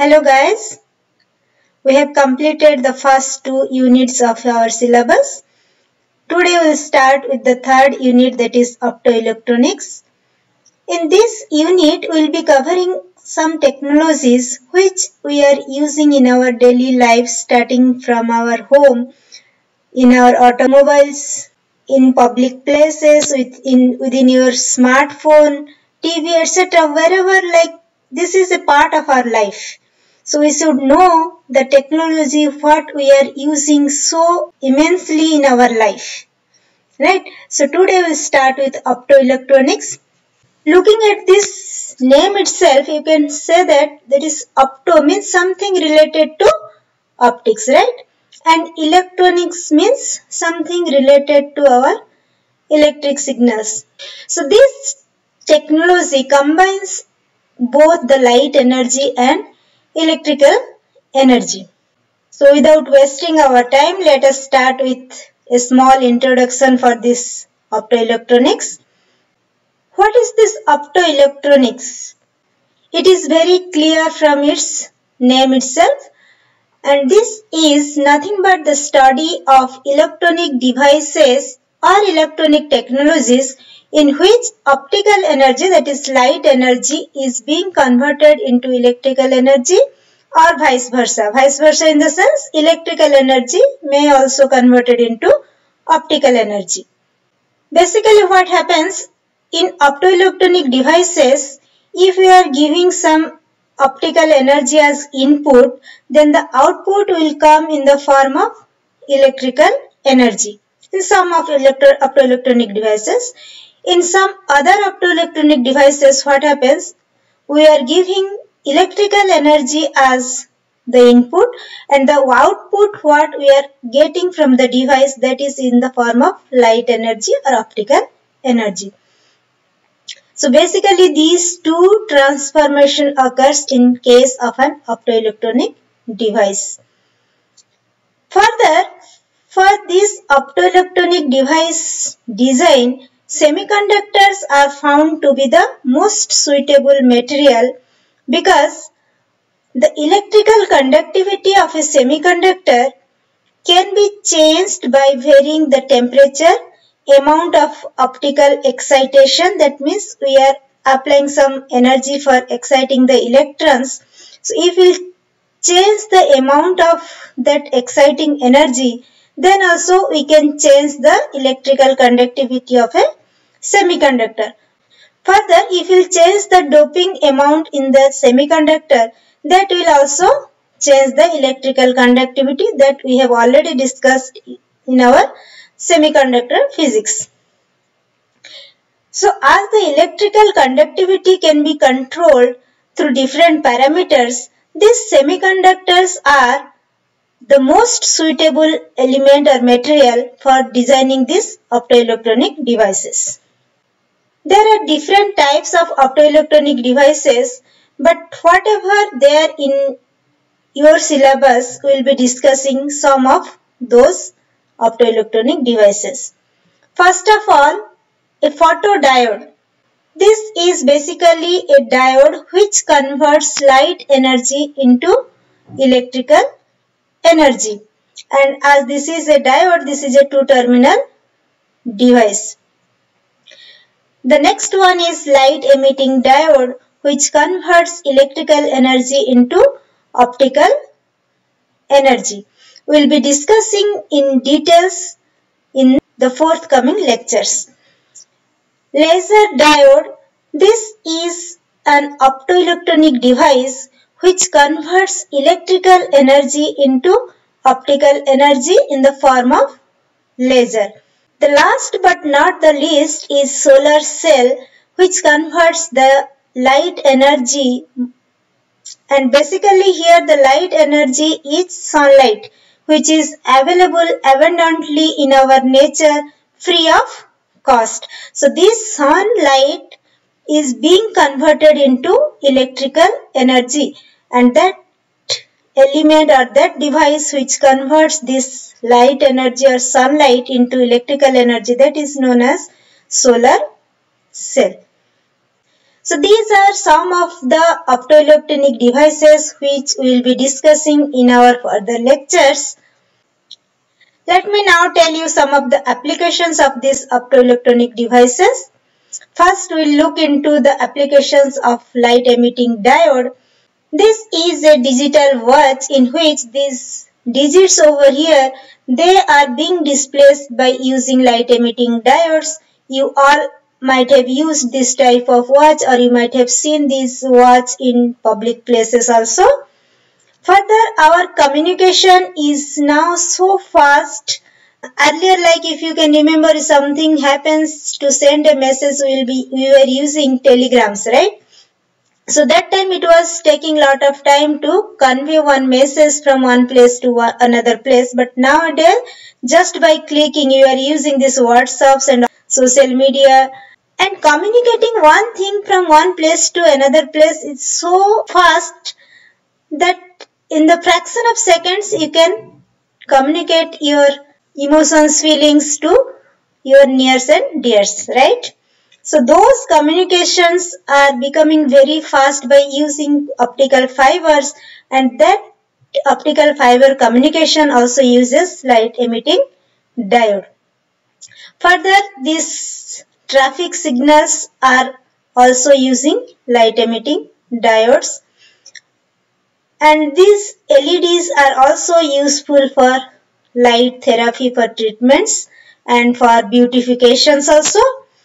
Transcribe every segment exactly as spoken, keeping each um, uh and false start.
Hello guys, we have completed the first two units of our syllabus. Today we will start with the third unit, that is optoelectronics. In this unit we will be covering some technologies which we are using in our daily life, starting from our home, in our automobiles, in public places, within, within your smartphone, T V, et cetera. Wherever, like, this is a part of our life. So we should know the technology what we are using so immensely in our life. Right? So today we'll start with optoelectronics. Looking at this name itself, you can say that that is opto means something related to optics, right? And electronics means something related to our electric signals. So this technology combines both the light energy and electrical energy. So without wasting our time, let us start with a small introduction for this optoelectronics. What is this optoelectronics? It is very clear from its name itself, and this is nothing but the study of electronic devices or electronic technologies in which optical energy, that is light energy, is being converted into electrical energy, or vice versa. Vice versa in the sense electrical energy may also converted into optical energy. Basically what happens in optoelectronic devices, if we are giving some optical energy as input, then the output will come in the form of electrical energy in some of electro optoelectronic devices. In some other optoelectronic devices, what happens? We are giving electrical energy as the input, and the output what we are getting from the device, that is in the form of light energy or optical energy. So basically these two transformation occurs in case of an optoelectronic device. Further, for this optoelectronic device design, semiconductors are found to be the most suitable material because the electrical conductivity of a semiconductor can be changed by varying the temperature, amount of optical excitation, that means we are applying some energy for exciting the electrons. So if we change the amount of that exciting energy, then also we can change the electrical conductivity of a semiconductor. Further, if we change the doping amount in the semiconductor, that will also change the electrical conductivity that we have already discussed in our semiconductor physics. So as the electrical conductivity can be controlled through different parameters, these semiconductors are the most suitable element or material for designing these optoelectronic devices. There are different types of optoelectronic devices, but whatever there in your syllabus, we will be discussing some of those optoelectronic devices. First of all, a photodiode. This is basically a diode which converts light energy into electrical energy. And as this is a diode, this is a two-terminal device. The next one is light emitting diode, which converts electrical energy into optical energy. We will be discussing in details in the forthcoming lectures. Laser diode. This is an optoelectronic device which converts electrical energy into optical energy in the form of laser. The last but not the least is solar cell, which converts the light energy, and basically here the light energy is sunlight, which is available abundantly in our nature free of cost. So this sunlight is being converted into electrical energy, and that element or that device which converts this light energy or sunlight into electrical energy, that is known as solar cell. So these are some of the optoelectronic devices which we will be discussing in our further lectures. Let me now tell you some of the applications of these optoelectronic devices. First, we'll look into the applications of light emitting diode. This is a digital watch in which these digits over here, they are being displaced by using light emitting diodes. You all might have used this type of watch, or you might have seen this watch in public places also. Further, our communication is now so fast. Earlier, like if you can remember, something happens to send a message, we will be we were using telegrams, right? So that time it was taking lot of time to convey one message from one place to one, another place. But nowadays, just by clicking, you are using this WhatsApps and social media, and communicating one thing from one place to another place is so fast that in the fraction of seconds you can communicate your emotions, feelings to your nears and dears, right? So those communications are becoming very fast by using optical fibers, and that optical fiber communication also uses light emitting diode. Further, these traffic signals are also using light emitting diodes. And these L E Ds are also useful for light therapy for treatments and for beautifications also.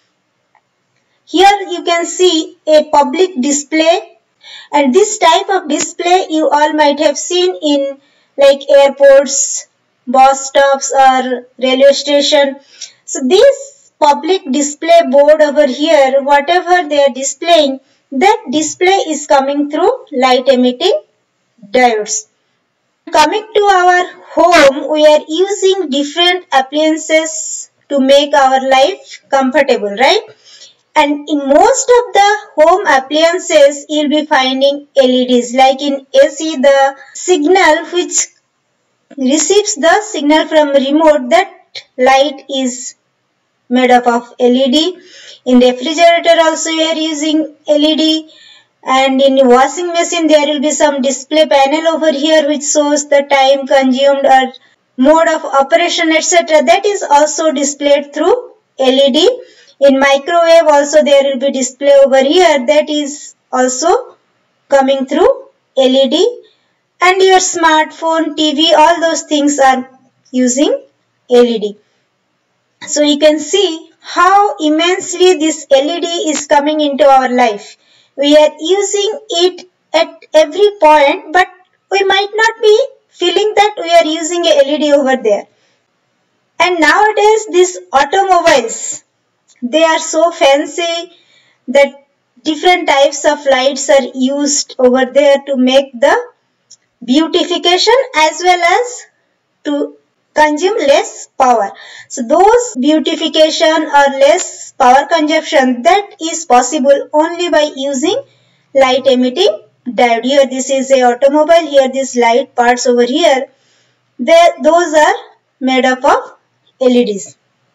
Here you can see a public display, and this type of display you all might have seen in like airports, bus stops or railway station. So this public display board over here, whatever they are displaying, that display is coming through light emitting diodes. Coming to our home, we are using different appliances to make our life comfortable, right? And in most of the home appliances, you'll be finding L E Ds. Like in A C, the signal which receives the signal from remote, that light is made up of L E D. In refrigerator also we are using L E D. And in washing machine there will be some display panel over here which shows the time consumed or mode of operation, et cetera. That is also displayed through L E D. In microwave also there will be display over here, that is also coming through L E D. And your smartphone, T V, all those things are using L E D. So you can see how immensely this L E D is coming into our life. We are using it at every point, but we might not be feeling that we are using a L E D over there. And nowadays these automobiles, they are so fancy that different types of lights are used over there to make the beautification as well as to consume less power. So those beautification or less power consumption, that is possible only by using light emitting diode. Here this is a automobile, here these light parts over here, they, those are made up of L E Ds.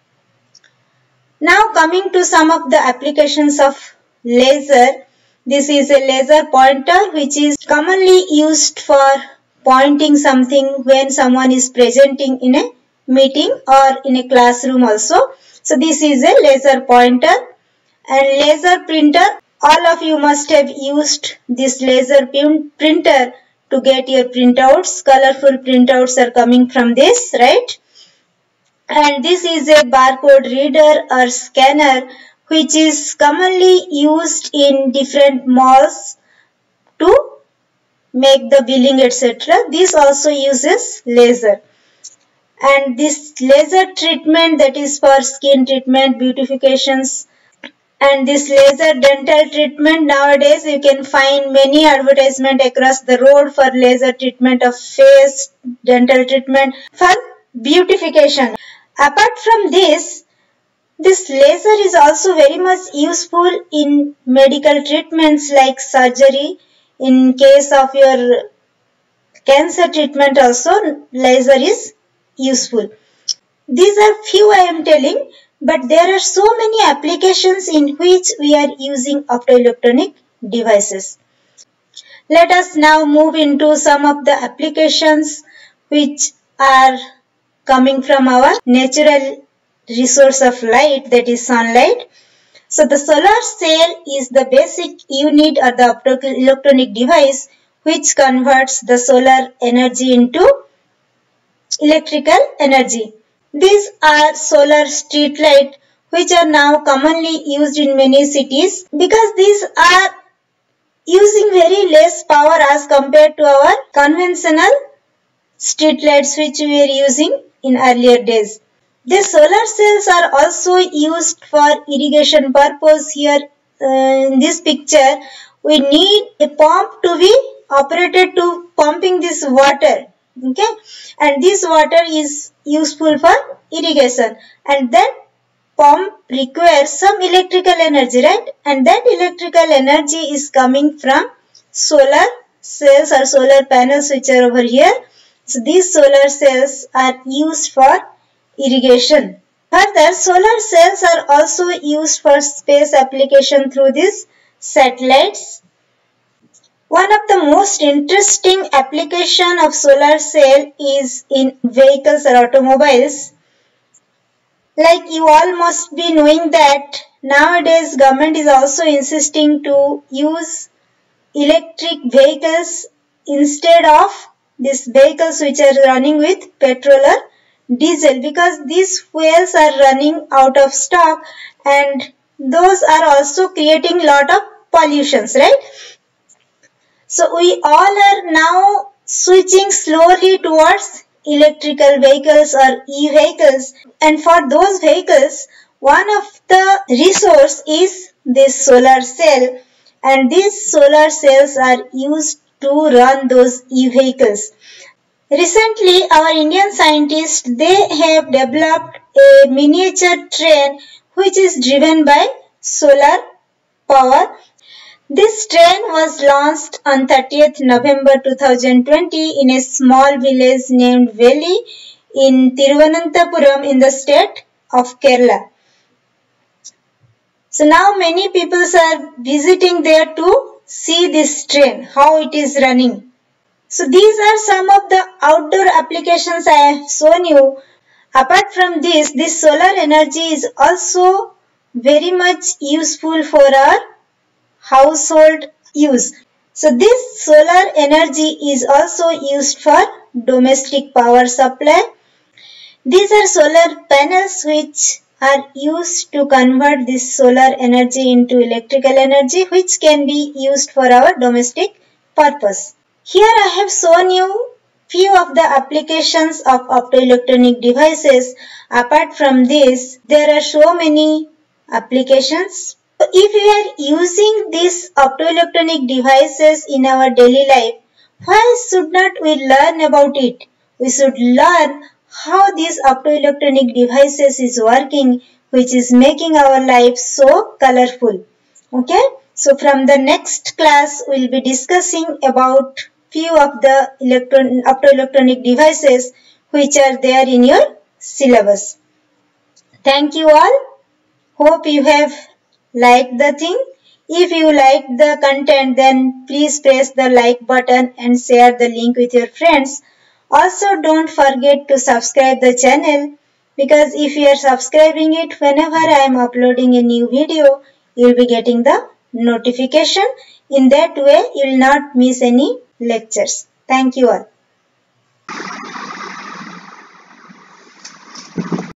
Now coming to some of the applications of laser. This is a laser pointer which is commonly used for pointing something when someone is presenting in a meeting or in a classroom also. So this is a laser pointer. And laser printer, all of you must have used this laser printer to get your printouts. Colorful printouts are coming from this, right? And this is a barcode reader or scanner which is commonly used in different malls to make the billing, et cetera. This also uses laser. And this laser treatment, that is for skin treatment, beautifications. And this laser dental treatment, nowadays you can find many advertisements across the road for laser treatment of face, dental treatment, for beautification. Apart from this, this laser is also very much useful in medical treatments like surgery. In case of your cancer treatment also, laser is useful. These are few I am telling, but there are so many applications in which we are using optoelectronic devices. Let us now move into some of the applications which are coming from our natural resource of light, that is sunlight. So the solar cell is the basic unit or the optoelectronic device which converts the solar energy into electrical energy. These are solar street light which are now commonly used in many cities because these are using very less power as compared to our conventional street lights which we were using in earlier days. The solar cells are also used for irrigation purpose. Here uh, in this picture we need a pump to be operated to pumping this water, okay, and this water is useful for irrigation, and that pump requires some electrical energy, right? And that electrical energy is coming from solar cells or solar panels which are over here. So these solar cells are used for irrigation. Further, solar cells are also used for space application through these satellites. One of the most interesting application of solar cell is in vehicles or automobiles. Like you all must be knowing that nowadays government is also insisting to use electric vehicles instead of these vehicles which are running with petrol or diesel, because these fuels are running out of stock and those are also creating lot of pollutions, right? So we all are now switching slowly towards electrical vehicles or e-vehicles, and for those vehicles one of the resource is this solar cell, and these solar cells are used to run those e-vehicles. Recently our Indian scientists, they have developed a miniature train which is driven by solar power. This train was launched on thirtieth November two thousand twenty in a small village named Veli in Thiruvananthapuram in the state of Kerala. So now many people are visiting there to see this train, how it is running. So these are some of the outdoor applications I have shown you. Apart from this, this solar energy is also very much useful for our household use. So this solar energy is also used for domestic power supply. These are solar panels which are used to convert this solar energy into electrical energy which can be used for our domestic purpose. Here I have shown you few of the applications of optoelectronic devices. Apart from this, there are so many applications. If we are using these optoelectronic devices in our daily life, why should not we learn about it? We should learn how these optoelectronic devices is working, which is making our life so colorful. Okay, so from the next class we will be discussing about few of the electron optoelectronic devices which are there in your syllabus. Thank you all. Hope you have liked the thing. If you like the content, then please press the like button and share the link with your friends. Also don't forget to subscribe the channel, because if you are subscribing it, whenever I am uploading a new video, you will be getting the notification. In that way, you will not miss any lectures. Thank you all.